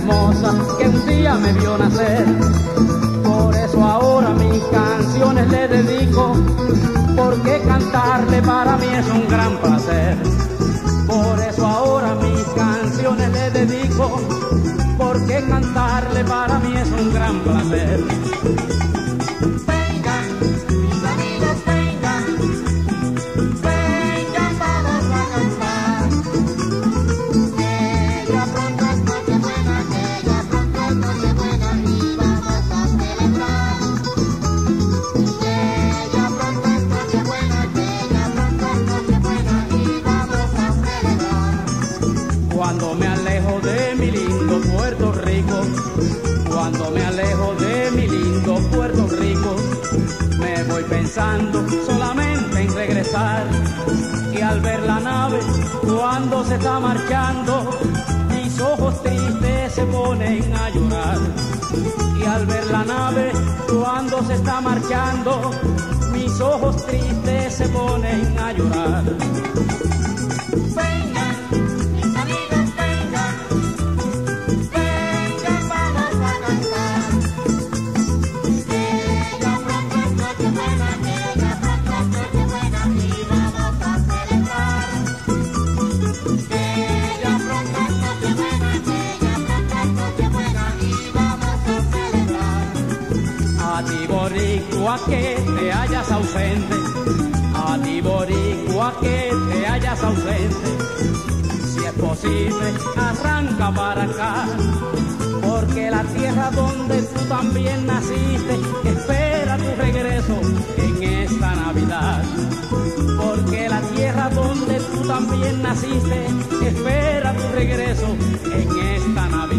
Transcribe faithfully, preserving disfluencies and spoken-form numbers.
hermosa que un día me vio nacer. Por eso ahora mis canciones le dedico, porque cantarle para mí es un gran placer. Por eso ahora mis canciones le dedico, porque cantarle para mí es un gran placer. Cuando me alejo de mi lindo Puerto Rico, cuando me alejo de mi lindo Puerto Rico, me voy pensando solamente en regresar. Y al ver la nave cuando se está marchando, mis ojos tristes se ponen a llorar. Y al ver la nave cuando se está marchando, mis ojos tristes se ponen a llorar. A ti boricua que te hallas ausente, a ti boricua que te hallas ausente, si es posible arranca para acá, porque la tierra donde tú también naciste espera tu regreso en esta Navidad. Porque la tierra donde tú también naciste espera tu regreso en esta Navidad.